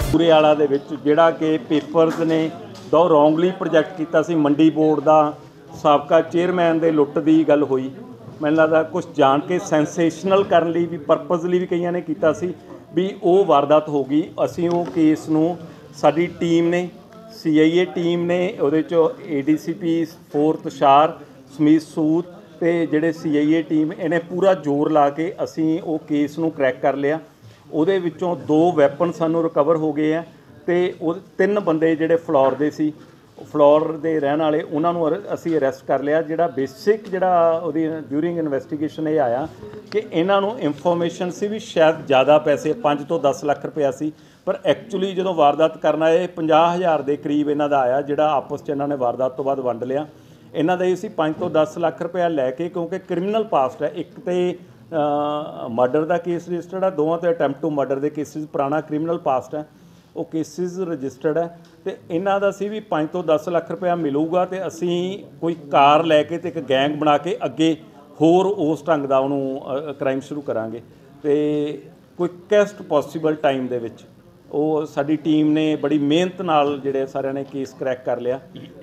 ਪੂਰੇ ਵਾਲਾ ਦੇ ਵਿੱਚ ਜਿਹੜਾ ਕਿ ਪੇਪਰਸ ਨੇ ਦੋ ਰੋਂਗਲੀ ਪ੍ਰੋਜੈਕਟ ਕੀਤਾ ਸੀ ਮੰਡੀ ਬੋਰਡ ਦਾ ਸਾਬਕਾ ਚੇਅਰਮੈਨ ਦੇ ਲੁੱਟ ਦੀ ਗੱਲ ਹੋਈ। ਮੈਨੂੰ ਲੱਗਦਾ ਕੁਝ ਜਾਣ ਕੇ ਸੈਂਸੇਸ਼ਨਲ ਕਰਨ ਲਈ ਵੀ ਪਰਪਜ਼ਲੀ ਵੀ ਕਈਆਂ ਨੇ ਕੀਤਾ ਸੀ ਵੀ ਉਹ ਵਾਰਦਾਤ ਹੋ ਗਈ। ਅਸੀਂ ਉਹ ਕੇਸ ਨੂੰ ਸਾਡੀ ਟੀਮ ਨੇ CIA ਟੀਮ ਨੇ ਉਹਦੇ 'ਚੋਂ ADCP 4 ਤੁਸ਼ਾਰ ਸਮੀਤ ਸੂਦ ਤੇ ਜਿਹੜੇ CIA ਟੀਮ ਇਹਨੇ ਪੂਰਾ ਜ਼ੋਰ ਲਾ ਕੇ ਅਸੀਂ ਉਹ ਕੇਸ ਨੂੰ ਕਰੈਕ ਕਰ ਲਿਆ। ਉਹਦੇ ਵਿੱਚੋਂ 2 ਵੈਪਨ ਸਾਨੂੰ ਰਿਕਵਰ ਹੋ ਗਏ ਆ ਤੇ ਉਹ 3 ਬੰਦੇ ਜਿਹੜੇ ਫਲੋਰ ਦੇ ਸੀ ਫਲੋਰ ਦੇ ਰਹਿਣ ਵਾਲੇ ਉਹਨਾਂ ਨੂੰ ਅਸੀਂ ਅਰੈਸਟ ਕਰ ਲਿਆ। ਜਿਹੜਾ ਬੇਸਿਕ ਜਿਹੜਾ ਉਹਦੀ ਡਿਊਰਿੰਗ ਇਨਵੈਸਟੀਗੇਸ਼ਨ ਇਹ ਆਇਆ ਕਿ ਇਹਨਾਂ ਨੂੰ ਇਨਫੋਰਮੇਸ਼ਨ ਸੀ ਵੀ ਸ਼ਾਇਦ ਜ਼ਿਆਦਾ ਪੈਸੇ 5 ਤੋਂ 10 ਲੱਖ ਰੁਪਇਆ ਸੀ, ਪਰ ਐਕਚੁਅਲੀ ਜਦੋਂ ਵਾਰਦਾਤ ਕਰਨ ਆਏ 50,000 ਦੇ ਕਰੀਬ ਇਹਨਾਂ ਦਾ ਆਇਆ ਜਿਹੜਾ ਆਪਸ 'ਚ ਇਹਨਾਂ ਨੇ ਵਾਰਦਾਤ ਤੋਂ ਬਾਅਦ ਵੰਡ ਲਿਆ। ਇਹਨਾਂ ਦਾ ਇਹ ਸੀ 5 ਤੋਂ 10 ਲੱਖ ਰੁਪਇਆ ਲੈ ਕੇ, ਕਿਉਂਕਿ ਕ੍ਰਿਮੀਨਲ ਪਾਸਟ ਹੈ। ਇੱਕ ਤੇ ਮਰਡਰ ਦਾ ਕੇਸ ਰਜਿਸਟਰਡ ਹੈ, ਦੋਵਾਂ 'ਤੇ ਅਟੈਂਪਟ ਟੂ ਮਰਡਰ ਦੇ ਕੇਸਿਸ ਪੁਰਾਣਾ ਕ੍ਰਿਮੀਨਲ ਪਾਸਟ ਹੈ, ਉਹ ਕੇਸਿਸ ਰਜਿਸਟਰਡ ਹੈ। ਤੇ ਇਹਨਾਂ ਦਾ ਸੀ ਵੀ 5 ਤੋਂ 10 ਲੱਖ ਰੁਪਇਆ ਮਿਲੂਗਾ ਤੇ ਅਸੀਂ ਕੋਈ ਕਾਰ ਲੈ ਕੇ ਤੇ ਇੱਕ ਗੈਂਗ ਬਣਾ ਕੇ ਅੱਗੇ ਹੋਰ ਉਸ ਢੰਗ ਦਾ ਉਹਨੂੰ ਕ੍ਰਾਈਮ ਸ਼ੁਰੂ ਕਰਾਂਗੇ ਤੇ ਕੁਇਕੈਸਟ ਪੋਸੀਬਲ ਟਾਈਮ ਦੇ ਵਿੱਚ। ਉਹ ਸਾਡੀ ਟੀਮ ਨੇ ਬੜੀ ਮਿਹਨਤ ਨਾਲ ਜਿਹੜੇ ਸਾਰਿਆਂ ਨੇ ਕੇਸ ਕਰੈਕ ਕਰ ਲਿਆ।